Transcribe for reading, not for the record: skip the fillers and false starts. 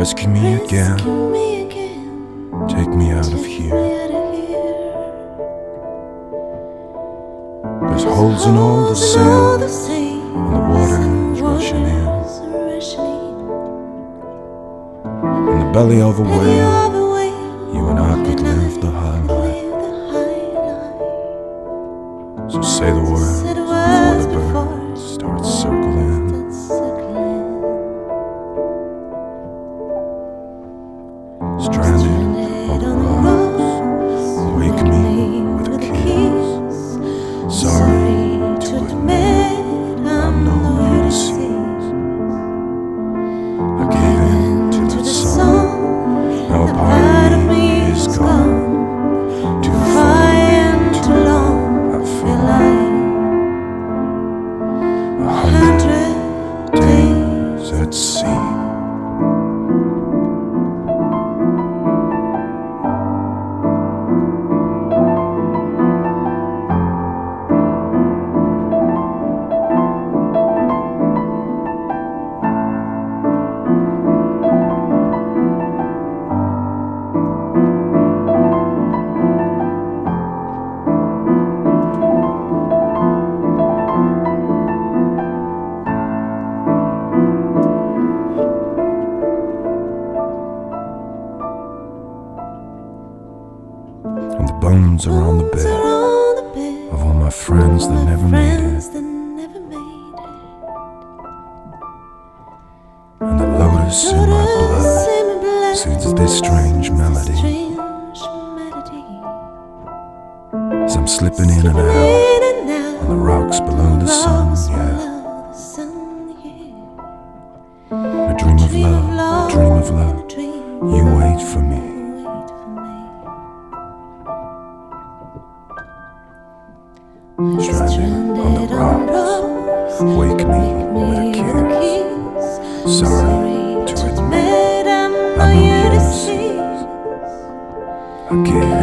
Rescue me again, take me out of here. There's holes in all the sail, and the water's rushing in. In the belly of a whale, you and I could live the high life. So say the word before the birds start circling. Stranded on the rocks, wake me with a kiss. Sorry to admit I'm no Ulysses. I gave in to that song, now a part of me is gone. Too far and too long, I feel like 100 days at sea. And the bones are on the bed of all my friends that never made it. And the lotus in my blood sings this strange melody as I'm slipping in and out on the rocks below the sun, yeah. A dream of love, a dream of love, you wait for me. Stranded on the rocks, wake me with a kiss. Sorry to admit I'm no Ulysses. I gave